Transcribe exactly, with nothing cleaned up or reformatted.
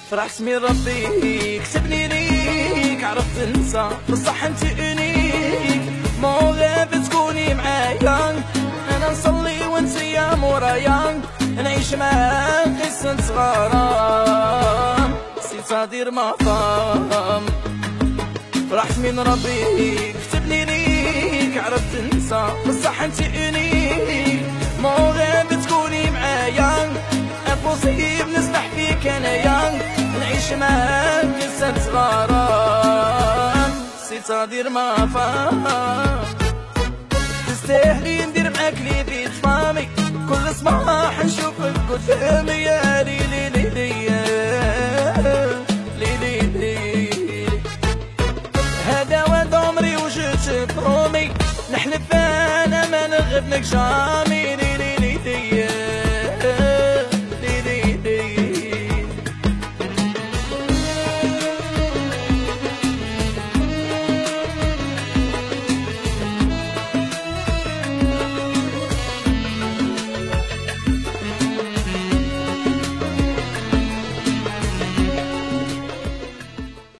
فرحت من ربي كتبني ليك، عرفت انسى بصح انت انيك، مو غير تكوني معايا، انا نصلي وانت يا مورايا، نعيش معاك قصة غرام، نسيت هدير ما فام. فرحت من ربي كتبني ليك، عرفت انسى بصح انت انيك، مو غير تكوني معايا، امبوسيب نسبح فيك انايا، نعيش معاك قصة غرام، نسيت هدير ما فام. تستاهلي ندير معاك لي بيت مامي، كل صباح نشوفك قدامي يا ريت